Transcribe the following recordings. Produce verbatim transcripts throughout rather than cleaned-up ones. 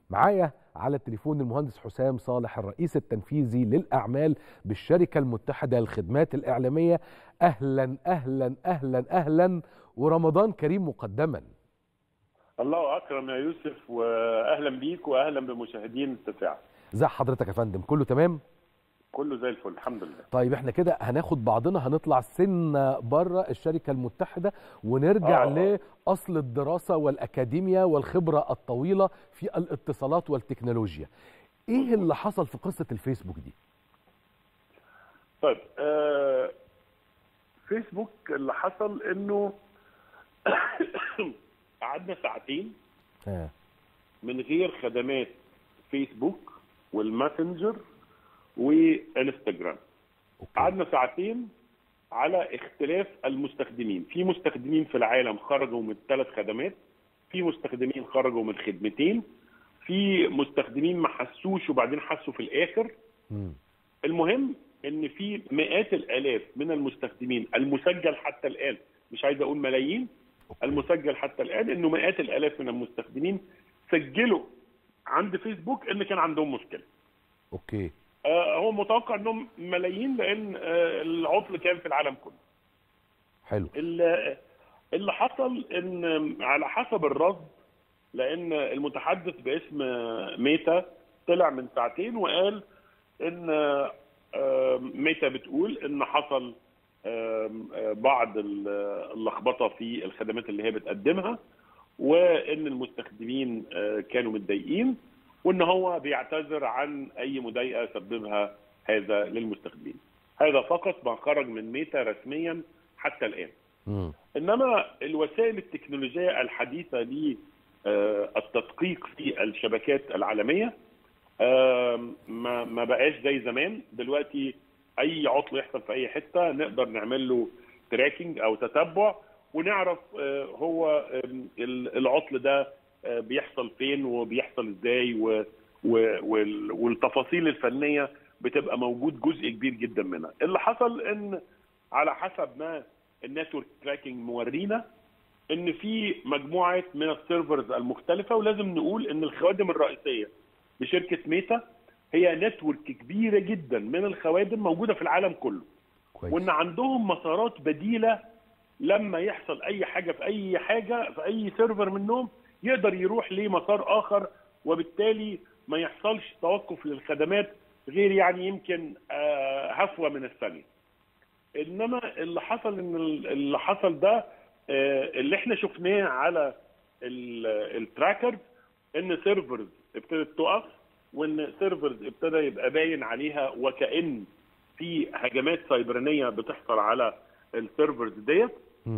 معايا على التليفون المهندس حسام صالح، الرئيس التنفيذي للأعمال بالشركة المتحدة للخدمات الإعلامية. أهلا أهلا أهلا أهلا ورمضان كريم مقدما. الله أكرم يا يوسف، وأهلا بيك وأهلا بمشاهدين التساعة. ازي حضرتك يا فندم؟ كله تمام؟ كله زي الفل الحمد لله. طيب احنا كده هناخد بعضنا، هنطلع سنة بره الشركة المتحدة ونرجع آه. لأصل الدراسة والأكاديمية والخبرة الطويلة في الاتصالات والتكنولوجيا. ايه اللي حصل في قصة الفيسبوك دي؟ طيب آه فيسبوك اللي حصل انه قعدنا ساعتين آه. من غير خدمات فيسبوك والماسنجر وانستجرام. قعدنا ساعتين على اختلاف المستخدمين، في مستخدمين في العالم خرجوا من ثلاث خدمات، في مستخدمين خرجوا من خدمتين، في مستخدمين ما حسوش وبعدين حسوا في الاخر. م. المهم ان في مئات الالاف من المستخدمين المسجل حتى الان، مش عايز اقول ملايين، المسجل حتى الان انه مئات الالاف من المستخدمين سجلوا عند فيسبوك ان كان عندهم مشكله. اوكي. آه هو متوقع انهم ملايين لان آه العطل كان في العالم كله. حلو. اللي حصل ان على حسب الرصد، لان المتحدث باسم ميتا طلع من ساعتين وقال ان آه ميتا بتقول ان حصل آه بعض اللخبطه في الخدمات اللي هي بتقدمها، وان المستخدمين آه كانوا متضايقين، وان هو بيعتذر عن اي مضايقه سببها هذا للمستخدمين. هذا فقط ما خرج من ميتا رسميا حتى الان. م. انما الوسائل التكنولوجيه الحديثه للتدقيق في الشبكات العالميه ما ما بقاش زي زمان. دلوقتي اي عطل يحصل في اي حته نقدر نعمل له تراكنج او تتبع ونعرف هو العطل ده بيحصل فين وبيحصل ازاي، والتفاصيل الفنيه بتبقى موجود جزء كبير جدا منها. اللي حصل ان على حسب ما النتورك تراكنج مورينا ان في مجموعه من السيرفرز المختلفه، ولازم نقول ان الخوادم الرئيسيه لشركه ميتا هي نتورك كبيره جدا من الخوادم موجوده في العالم كله. كويس. وان عندهم مسارات بديله لما يحصل اي حاجه في اي حاجه في اي سيرفر منهم يقدر يروح لمسار اخر، وبالتالي ما يحصلش توقف للخدمات غير يعني يمكن هفوه من الثانيه. انما اللي حصل ان اللي حصل ده اللي احنا شفناه على التراكرز ان سيرفرز ابتدت تقف، وان سيرفرز ابتدى يبقى باين عليها وكأن في هجمات سيبرانيه بتحصل على السيرفرز ديت.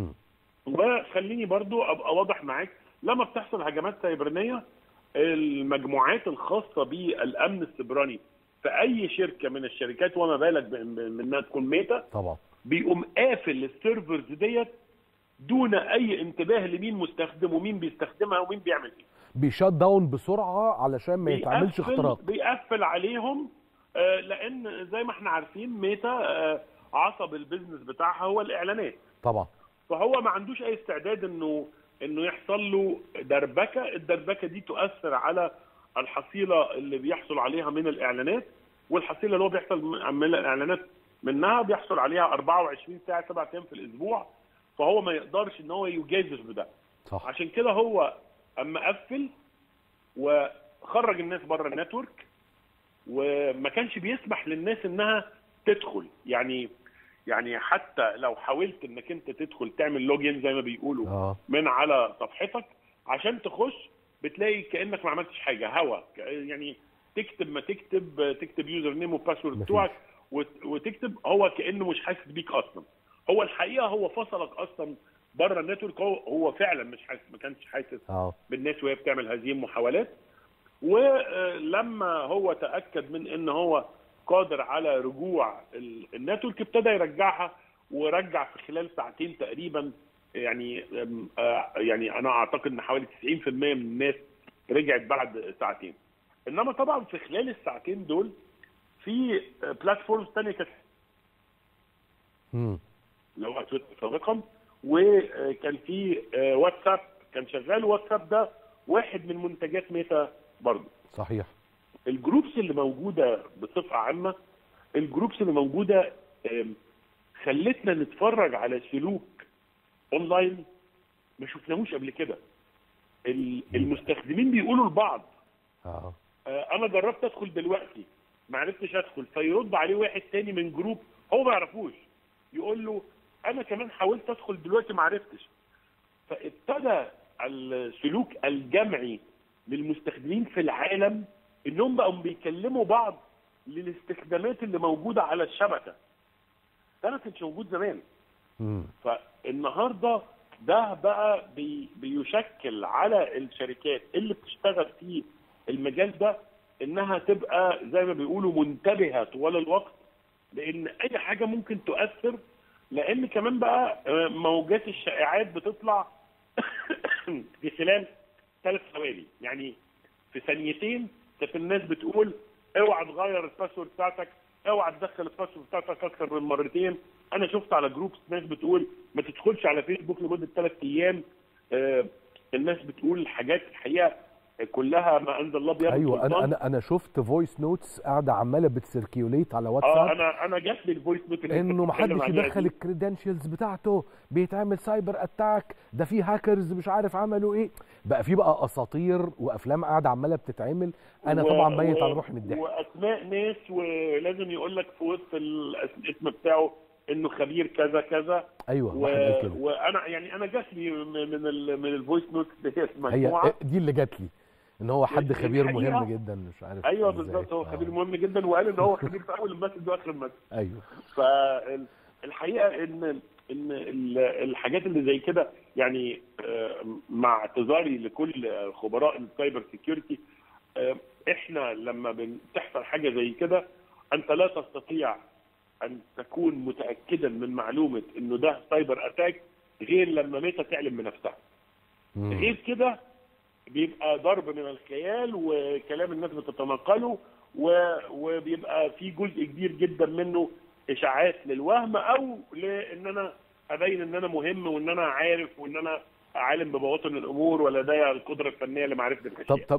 وخليني برضو ابقى واضح معاك، لما بتحصل هجمات سيبرانيه المجموعات الخاصه بالامن السيبراني في اي شركه من الشركات وما بالك بانها تكون ميتا طبعا بيقوم قافل السيرفرز ديت دون اي انتباه لمين مستخدم ومين بيستخدمها ومين بيعمل ايه. بيشات داون بسرعه علشان ما يتعملش اختراق. بيقفل عليهم آه لان زي ما احنا عارفين ميتا آه عصب البيزنس بتاعها هو الاعلانات طبعا. فهو ما عندوش اي استعداد انه انه يحصل له دربكه. الدربكه دي تؤثر على الحصيله اللي بيحصل عليها من الاعلانات، والحصيله اللي هو بيحصل من الاعلانات منها بيحصل عليها أربعة وعشرين ساعه سبعة ايام في الاسبوع، فهو ما يقدرش ان هو يجازف بده. صح. عشان كده هو اما قفل وخرج الناس بره النتورك وما كانش بيسمح للناس انها تدخل. يعني يعني حتى لو حاولت انك انت تدخل تعمل لوجين زي ما بيقولوا آه. من على صفحتك عشان تخش بتلاقي كانك ما عملتش حاجه، هوا يعني تكتب ما تكتب تكتب يوزر نيم وباسورد بتوعك وتكتب، هو كانه مش حاسس بيك اصلا. هو الحقيقه هو فصلك اصلا بره النتورك، هو هو فعلا مش حاسس، ما كانش حاسس آه. بالناس وهي بتعمل هذه المحاولات. ولما هو تاكد من ان هو قادر على رجوع النتورك ابتدى يرجعها، ورجع في خلال ساعتين تقريبا. يعني يعني انا اعتقد ان حوالي تسعين في المية من الناس رجعت بعد ساعتين. انما طبعا في خلال الساعتين دول في بلاتفورمز ثانيه كانت اللي هو تويتر سابقا، وكان في واتساب كان شغال. واتساب ده واحد من منتجات ميتا برضه. صحيح. الجروبس اللي موجوده بصفه عامه، الجروبس اللي موجوده خلتنا نتفرج على سلوك اونلاين ما شفناهوش قبل كده. المستخدمين بيقولوا لبعض اه انا جربت ادخل دلوقتي ما عرفتش ادخل، فيرد عليه واحد تاني من جروب هو ما يعرفوش يقول له انا كمان حاولت ادخل دلوقتي ما عرفتش. فابتدى السلوك الجمعي للمستخدمين في العالم انهم بقوا بيكلموا بعض للاستخدامات اللي موجوده على الشبكه. ده ما كانش موجود زمان. امم فالنهارده ده بقى بي بيشكل على الشركات اللي بتشتغل في المجال ده انها تبقى زي ما بيقولوا منتبهه طوال الوقت، لان اي حاجه ممكن تؤثر. لان كمان بقى موجات الشائعات بتطلع في خلال ثلاث ثواني، يعني في ثانيتين كانت الناس بتقول اوعى تغير الباسورد بتاعتك، اوعى تدخل الباسورد بتاعتك اكثر من مرتين. انا شفت على جروبس ناس بتقول ما تدخلش على فيسبوك لمده ثلاث ايام. آه الناس بتقول حاجات الحقيقه كلها ما انزل الله بيها. ايوه انا انا انا شفت فويس نوتس قاعده عماله بتسيركيوليت على واتساب. اه انا انا جات لي الفويس نوت انه ما حدش يدخل الكريدنشلز بتاعته، بيتعمل سايبر اتاك، ده في هاكرز مش عارف عملوا ايه. بقى في بقى اساطير وافلام قاعده عماله بتتعمل. انا و... طبعا ميت على روحي من الضحك. واسماء ناس ولازم يقول لك في وسط الاسم بتاعه انه خبير كذا كذا. ايوه و... وانا يعني انا جات لي من ال... من الفويس نوت هي دي اللي جات لي ان هو حد خبير مهم جدا مش عارف. ايوه بالظبط هو خبير مهم جدا، وقال ان هو خبير في اول المسجد واخر المسجد. ايوه. فالحقيقه ان ان الحاجات اللي زي كده يعني مع اعتذاري لكل خبراء السايبر سيكيورتي، احنا لما بتحصل حاجه زي كده انت لا تستطيع ان تكون متاكدا من معلومه انه ده سايبر اتاك غير لما ميتا تعلن بنفسها. غير كده بيبقى ضرب من الخيال وكلام الناس بتتناقله، وبيبقى في جزء كبير جدا منه اشاعات للوهم او لان انا ابين ان انا مهم وان انا عارف وان انا عالم ببواطن الامور ولدي القدره الفنيه لمعرفه الاشياء. طب طب